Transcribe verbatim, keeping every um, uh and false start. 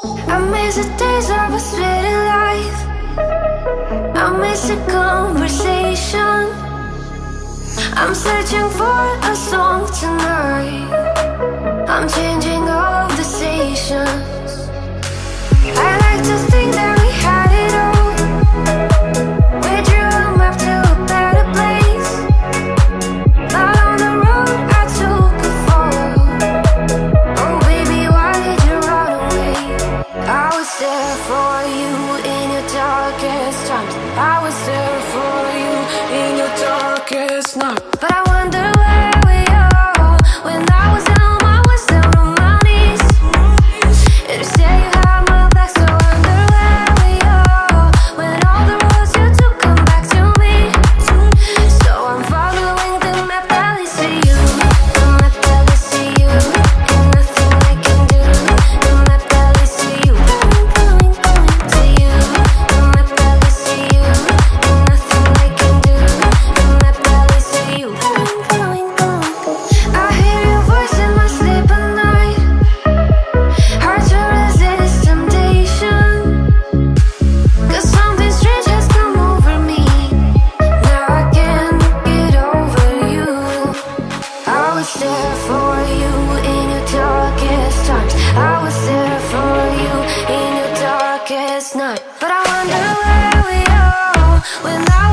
I miss the days I was spitting life. I miss the conversation. I'm searching for a song tonight. I'm changing all the stations. I like to think that we had it all. We drew a map to a better place. Not on the road I took a fall. Oh baby, why did you run away? I was there for you in your darkest times. I was there for you in your darkest night. But I wonder where we are. When I was down, I was down on my knees. And you say you had my back, so I wonder where we are. When all the roads you took come back to me. So I'm following the map that leads to you. The map that leads to you. And nothing I can do. The map that leads to you. Going, going, going to you. The map that leads to you. And nothing I can do. The map that leads to you. Going, going, going. I hear your voice in my sleep at night. Hard to resist temptation. Cause something strange has come over me. Now I can't get over you. I was there for you in your darkest times. I was there for you in your darkest night. But I wonder where we are. When I